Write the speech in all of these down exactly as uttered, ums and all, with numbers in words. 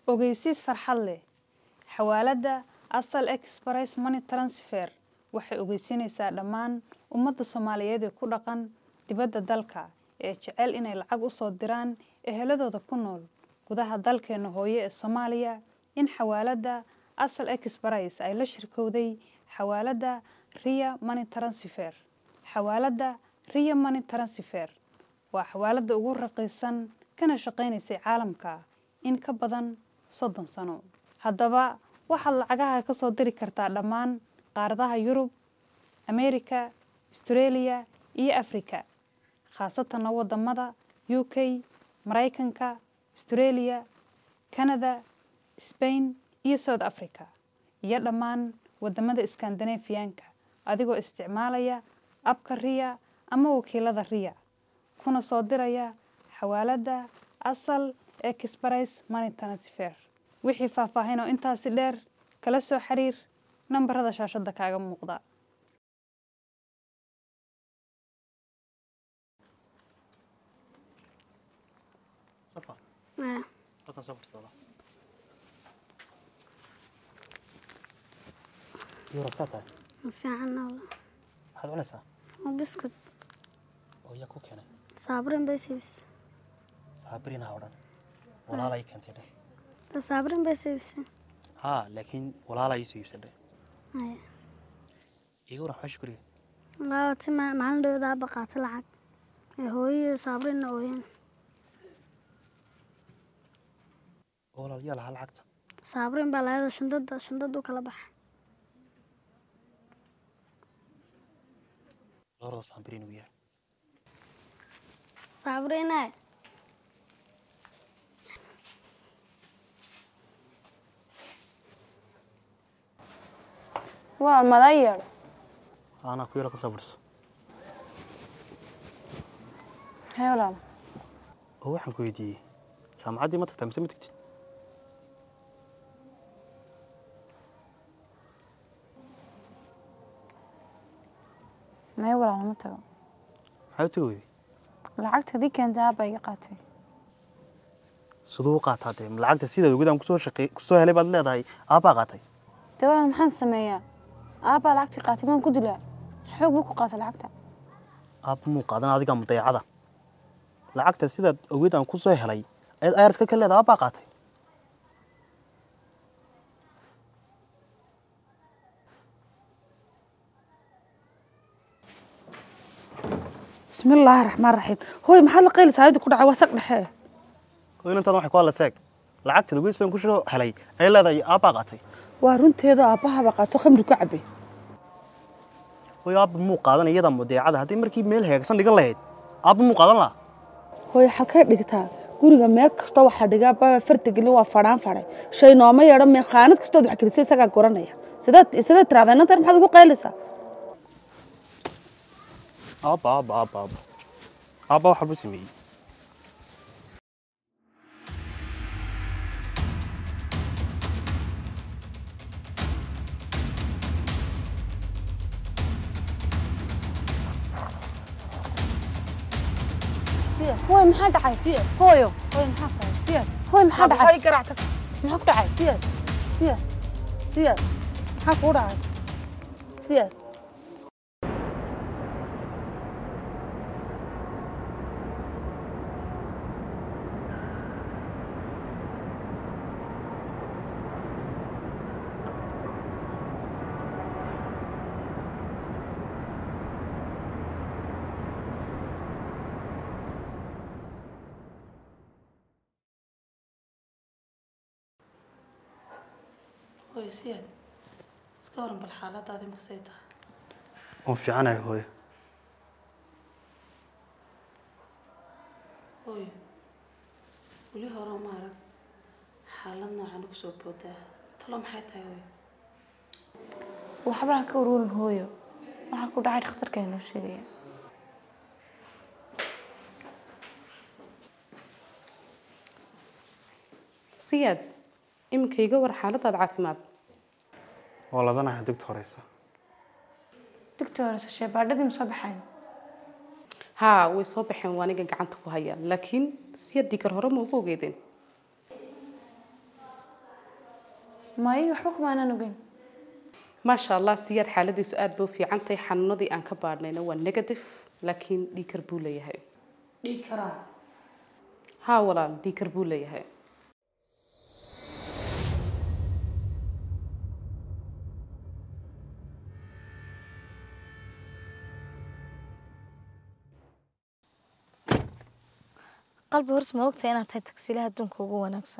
ogeysiis farxad leh xawaalada Asal Express Money Transfer waxay ogeysinaysaa dhammaan ummadda Soomaaliyeed ee ku dhaqan dibadda dalka ee jecel inay lacag u soo diraan eheladooda ku nool gudaha dalkeena hooyo ee Soomaaliya in xawaalada Asal Express ay la shirkowday xawaalada Ria Money Transfer xawaalada Ria Money Transfer waa xawaalada ugu raqiisan kana shaqeynaysa caalamka in ka badan soddon sano haddaba waxaad lacagaha ka soo diri kartaa dhammaan qaaradaha Yurub, Amerika, Australia iyo Afrika khaasatan wadamada U K, Mareykanka, Australia, Canada, Spain iyo South Africa iyo dhammaan wadamada Scandinavian-ka adigoo isticmaalaya abka Ria ama wakiilada Ria kuna soo diraya xawaalada Asal Express Money Transfer wixii faahfaahin oo intaasi dheer kala soo xiriir nambarada shaashada kaaga muuqda صفا ما قطع صفر صلاة يورا ساتا في عنا والله هذا ونسا وبسكت ويا كوكينا صابرين بس بس صابرين هوران ولا لا يكنت ده صابرين بس بس ها لكن ولا لا يسوي سده أيه يقول راح أشكري لا تسمع معلم ده ده بقات العق هو صابرين وين ولا يلا هالعقد صابرين بلا هذا شندد شندد وكلا بح لورا صابرين وياه صابرين هاي waa madayar أنا كويرا كصبرس heelan هو حن كويدي جامعة دي ما تكتم سمتك ma walaal ma tago هاي تقولي lacagtadii keenta bay qaatay صدوق هذا العقد سيدا وجود أم كسور شقي كسور هلي بعد لا هاي أبا قاتي dawlad maxaan sameeyaa aaba lacagtii qaatay maan ku dilaa xoog buu ku qaatay lacagta أب مو قادنا هذه كم مضيعة العقد سيدا وجود أم كسور هلي أيرس كل هذا أبا قاتي بسم الله الرحمن الرحيم هوي محل قيل سعيد ku dhacay wasaq dhaxee وين أنت راح يقول لساق العقد وجود سيدا كسور هلي أي لا هاي أبا قاتي waa runteeda aabaha ba qaato khamri ku cabay ويا أب مو قادنا يدا مضيعة هذه مركي ميل هيك صندق الله هيد أب مو قادنا hooy xalkay dhigtaa guriga meel kasta waxa dhigaa ba fartiga waa faraan faray shay nooma yeedho me khaanad kasta wax kirisay isaga goranaya sidaad isla tiraadana tar maxaad ugu qaylaysaa أب أب أب أب أب وحب اسمي hooy maxaa dhacay siya hooyo hooy maxaa dhacay siya hooy maxaa dhacay hooy garaactay maxaa ku dhacay siya siya siya maxaa ku dhacay siya هوي سياد سكورن بالحالات هذه مكسيتها وفي عنا هوي هوي ولي هورا مارك حالنا عنك سو بودا تلو maxay tahay hooyo waxba ka ururin hooyo waxa ku dhacay dhakhtarkeenu sheegay سياد إمك يجا ور حالة عافيمات والله أنا دكتور هيسا دكتور shaybadhadii ma soo baxayn ها way soo baxeen waaniga gacanta ku haya laakiin siyadii kar hore ma ugu ogeedeen maayo waxba kuma aanan ogeyn maasha allah siyaad xaaladiisu aad buu fiican tahay xanuunadii aan ka baadhnayna waa negative laakiin dhiikar buu leeyahay dhiikaraa haa walaal dhiikar buu leeyahay qalbi horta ma ogtahay inaad tahay tagsiilaha adduunka ugu wanaagsan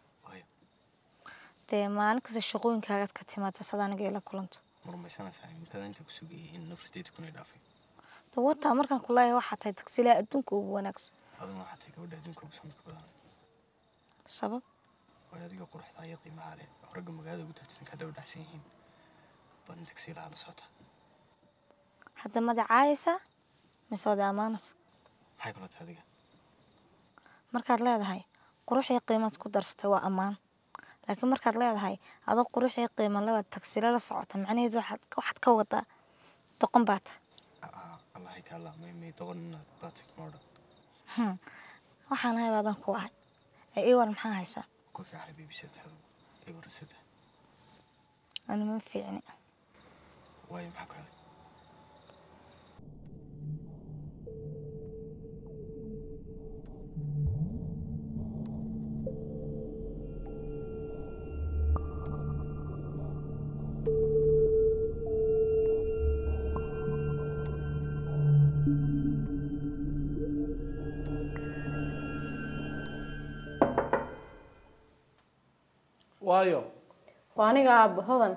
dee maalin kasta shaqooyinkaagaad ka timaada sad aniga ila kulanto marmaysanaysaa imikada inta ku sugayay in nafsteeda kuna dhaafay dee wataa markaan ku leeyahay waxaad tahay tagsiilaha adduunka ugu wanaagsan aduna waxaad tahay gabadha adduunka ugu sanadka badan sabab way adiga quruxda iyo qiimaha leh ragga magaalada ugu taagsan ka daba dhacsan yihiin baan tagsiilaha la socota hadda magacaayaysa mise wada ammaanaysa maxay kula tahay adiga markaad leedahay qurux iyo qiimaad ku darsatay waa ammaan laakiin markaad leedahay adoo qurux iyo qiimo labaad tagsiila la socota macnaheedu waxaad waxaad ka wadaa doqon baa tahay allahay kaa laamay may doqon inaad baatig moodhan waxaan ahay baadan ku ahay ee ii war maxaa haysaa ku fiican biibisada ee warasada ana ma fiicni waayo maxaa kale waayo waa aniga aabba hodan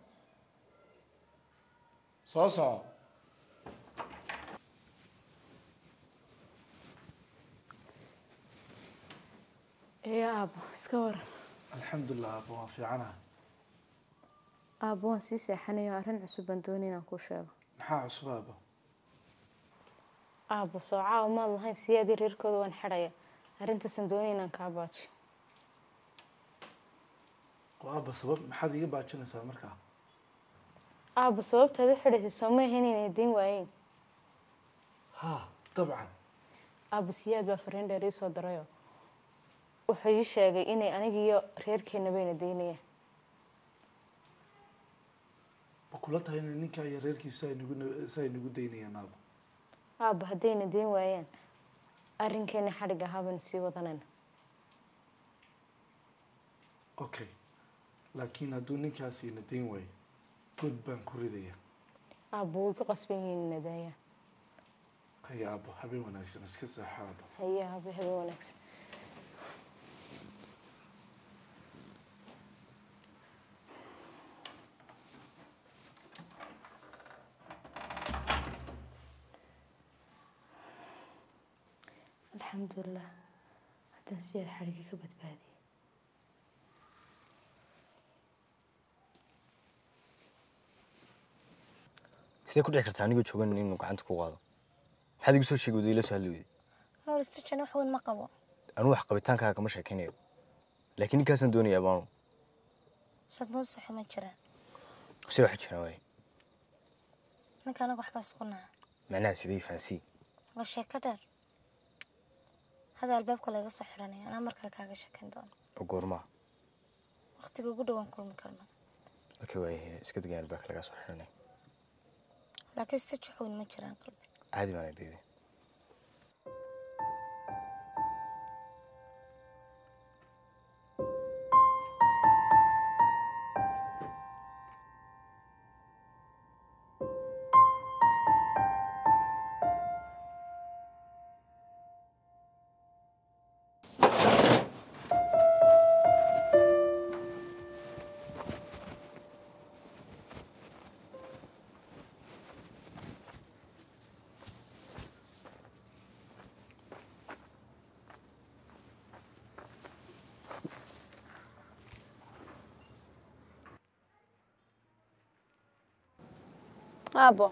soo soco ee aabbo iska waran alxamdulilah aabba waan fiicanaha aabbo waan sii seexanayo arrin cusub baan doonay inaan kuu sheego maxaa cusub aabba aabbo soocaa maad lahayn siyaadii reerkooda waan xidhaya arrintaasaan doonay inaan kaa baajiyo oo aabba sabab maxaad iga baajinaysaa markaa aabbo sababtaad u xidhaysay sooma ahayn inay diin waayeen haa dabcan aabbo siyaad baa fariin dheer ii soo dirayo wuxuu ii sheegay inay anigiyo reerkeena bayna daynayaan ma kula tahay inay ninkaa iyo reerkiisa ay nagu si ay nagu daynayaan aabba aabbo haddayna dayn waayaan arrinkeena xadhig ahaa baynu sii wadanayna okay laakiin hadduu ninkaasi ina dayn waayo god baan ku ridaya aabbo way ku qasban yihiin ina daayaan haya aabbo habeen wanaagsan iska seexo aabbo haya aabbo habeen wanaagsan الحمد لله هذا سير حريقة كبد بادي sidee ku dhici kartaa anigoo joogan inuu gacanta ku qaado maxaad igu soo sheegay ila soo hadli weyday hor istajan wax weyn ma qabo anu wax qabitaankaaga kama sheekaynayo laakiin ninkaasaan doonayaa baanu sad noo saxo ma jiraan si waxa jira waay ninka anaga waxba isku naca macnaha sidee fahansi waa sheeko dheer hada albaabka laga soo xiranaya anaa markaa kaaga sheekayn doono oo goormaa waqtiga ugu dhawaan kulmi karno markii waay iska degaan albaabka laga soo xiranay laakiin stage wax weyn ma jiraan qalbi caadi baan baby aabbo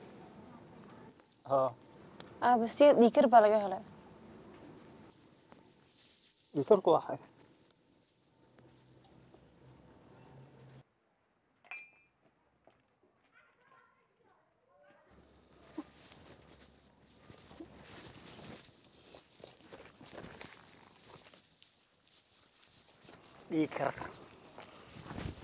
ها aabbo si dhiikar baa laga helay dhiikarku waxay dhiikar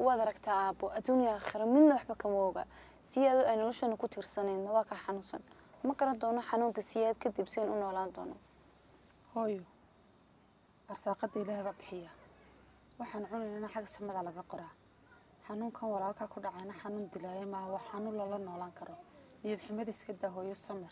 waad aragtaa aabbo adduunya aakhira midna waxba kama oga siyaado ay noloshana ku tiirsanayna waa ka xanuunsan ma garan doono xanuunka siyaad kadib seen u noolaan doono hooyo arsaaqada ilaahay baa bixiya waxaan cunaynaa xag samada laga qoraa xanuunkan walaalka ku dhacayna xanuun dilaaya ma waa xanuun lala noolaan karo niyad xumada iska daa hooyo samir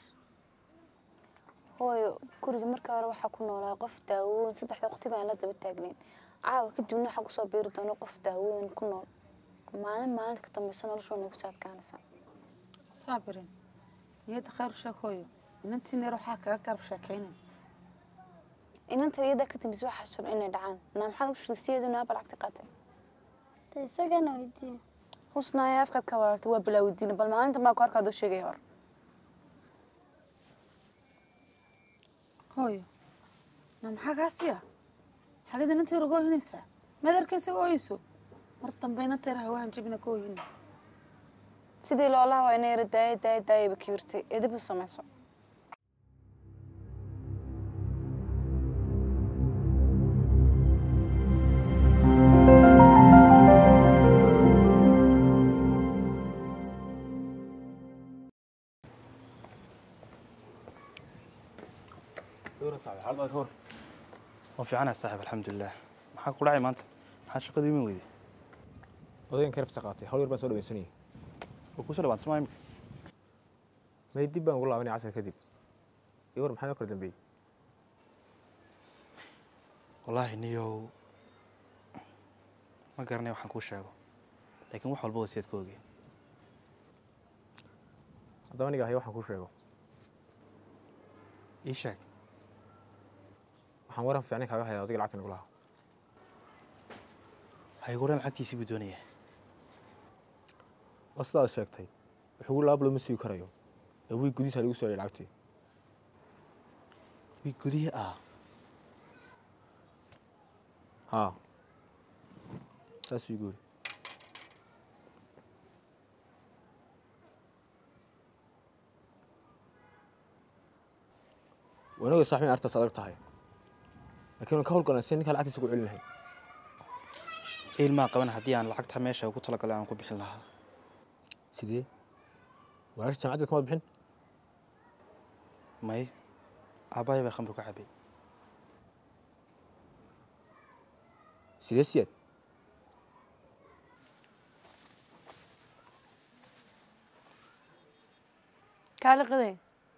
hooyo guriga marka hore waxaa ku noolaa qof daawoon saddexda waqti baan la daba taagnayn caawa kadibna waxaa kusoo biiri doono qof daawoon ku nool maalin maalinta ka dambaysa noloshu nagu soo adkaanaysaa saabirin niyadda khayr sheeg hooyo inantii neer waxaa kaga garab sheekaynin inanta iyada ka dambaysa waxaa suran inay dhacaan naa maxaad u shirsiyeedu naaba lacagta qaatay ta isagana weydiiye husnaaya afkaad ka warartay waa bilaawdiina bal maalinta maa ku arkaad u sheegay hor hooyo na maxaa kaasiya xagada inantii hore goohinaysaa madarkaysa ooyeyso mar dambe inanta yar hawaan jabina goohina sidii loolaha waa inay yara daaya daaya daayaba kibirtay edib u samayso وفيعنا صاحب الحمد لله maxaa ku dhacay maanta maxaa shaqada iman weyday odaygan ka rafsa qaatay hawl yar baan soo dhaweysanayay oo ku soo dhawaan Soomaaliya imika may dib baan ugu laabanay casar kadib iyo war maxaa kala dambeeyay wallaahi niyow ma garanay waxaan kuu sheego laakiin wax walba wasiid ka ogeyn haddaba aniga ahay waxaan kuu sheego ii sheeg waxaan waran fiicnay kaaga hayaa odayga lacagta nagu lahaa waxay goran lacagtiisii buu doonayaa waa sidaad sheegtay wuxuu laab looma sii karayo ee wiig gudihiisa lagu soo celiyay lacagtii wiig gudihi ah haa saas ii guuri wanaga saaxiibin artaas adag tahay laakiin ka howlgalan si ninka lacagtiisa ku celin lahayn ilmaa qaban haddii aan lacagta meesha ugu talagalay aan ku bixin lahaa sidee waash jaamacadda kama bixin may aabbahay baa khamri ku cabay sidee siyaad kaali qaday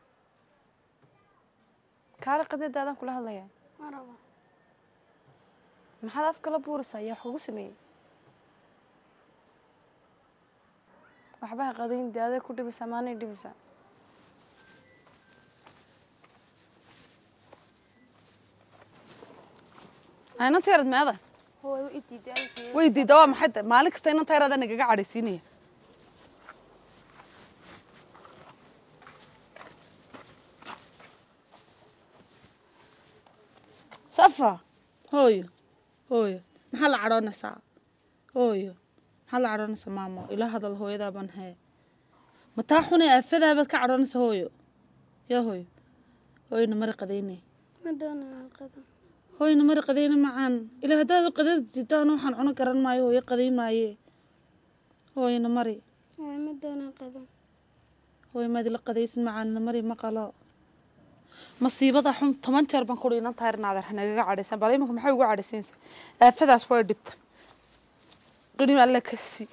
kaali qaday daadaan kula hadlayaa maraba maxaad afka la buuraysaa yaa wax ugu sameeyey waxbaha qadayn dee aday ku dhibaysaa maanay dhibaysaa inanta yarad meeda hooyo i diiday way diida waa maxay tahay maalin kasta inanta yarada nagaga cadhaysiinaya safa hooyo hooyo maxaa la cadhoonaysaa hooyo maxaa la cadhoonaysaa maamo ila hadal hooyadaaban hee mataa xunay aafadaabaad ka cadhoonaysaa hooyo yaa hooyo hooyona mari qadayne ma doonaa qado hooyona mari qadayne macaan ilaa haddaad qadada diidaan waxaan cuno garan maayo hooyo qadayn maaye hooyona mari hooyo ma doonaa qado hooyo maad ila qadaysid macaanna mari ma qalo masiibada xun toban jeer baan ku dhiinan tahay inaad nagaga cadhaysan bal iminka maxay ugu cadhaysanaysaa aafadaas way dhibta qirim alle ka sii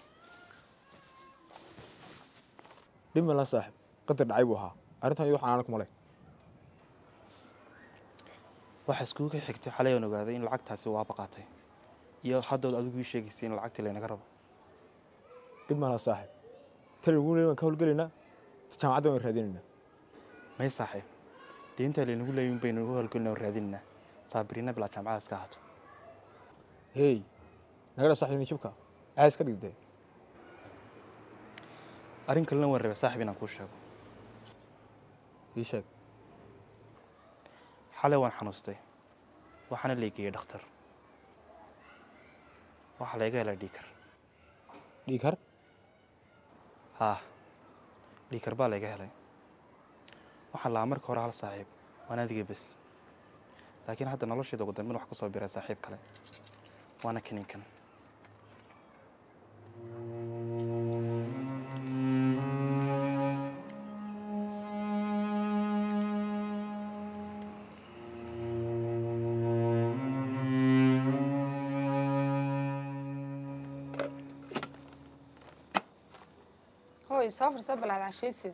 dhib ma la saaxib qadar dhacay buu ahaa arrintan iyo waxaan aanan kuma leh waxa iskugu xigtay xalay aan ogaaday in lacagtaasi waa baqaatay iyo haddood adigu ii sheegaysay in lacagtii laynaga rabo dhib ma la saaxib tali ugu leeyahay ka howlgelinaa jaamacadda waan raadinaynaa may saaxiib deynta laynagu leeyahay baynu ugu howlgelinaa oo raadinaynaa saabiriina bilaa jaamacadaas ka ahaato hey nagala saaxiibni jibka aas ka dhigtay arrin kalena waan rabay saaxiib inaan kuu sheego ii sheeg xalay waan xanuustay waxaana leegeeyay dhakhtar waxaa layga helay dhiikar dhiikar haa dhiikar baa layga helay waxaan lahaa marka hore hal saaxiib waan adigay bes laakiin hadda nolosheeda ugu dambeyn wax ka soo biray saaxiib kale waana kaninkan هوي سافر سبل على عشيسي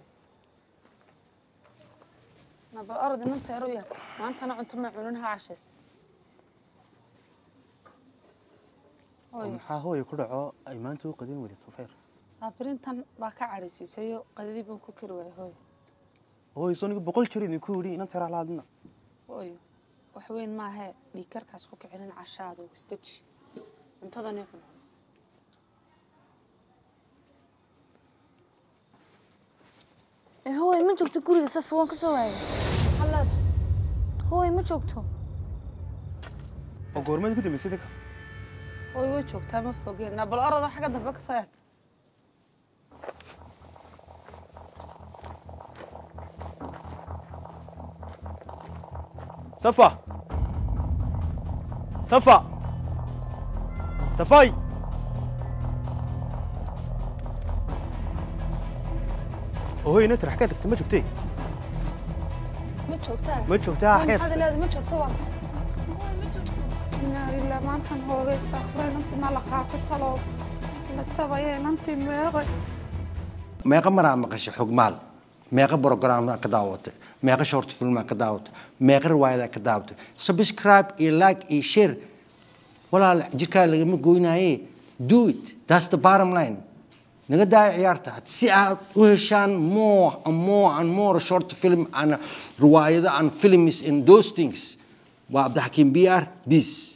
أنا بالأرض إن أنت يا رؤيا ما أنت أنا أنتم يعملونها عشيس هوي maxaa hooyo ku dhaco ay maanta u qadin wada safeer safirintan baa ka carisiisayo qadadii baan ku kari waayay hooyo hooyo soo niga boqol jeer idinku yidhi inaan tira laadna hooyo wax weyn maahe dhiigkarkaas ku kicinin cashaada oo istaji cuntadan iyo cun ee hooy ma joogto guriga saf waan ka soo waayay halaad hooy ma joogto oo goormaad ku dambaysay dadka hooy way joogtaa ma fogeen na bal orada xagga dambe ka soo eeg safa safa safay hooyo inta raxka tagtay ma joogtay ma joogtaa ma joogtaa hooy xeer maxaad leedahay ma joogto waa inaa ilaa maantan hoogay saafray nanti ma la qaatay talo la jabaya nanti meeqay meeqa maraa maqashay xogmaal meeqa program ka daawatay meeqa short film ka daawatay meeqa riwaayad ka daawatay subscribe iyo like iyo share walaal jirka laga ma goynaaye do it that's the bottom line naga daa ciyaarta si aad u heshaan more and more and more short film and riwaayada and films in those things waa Abdi Hakim B R bis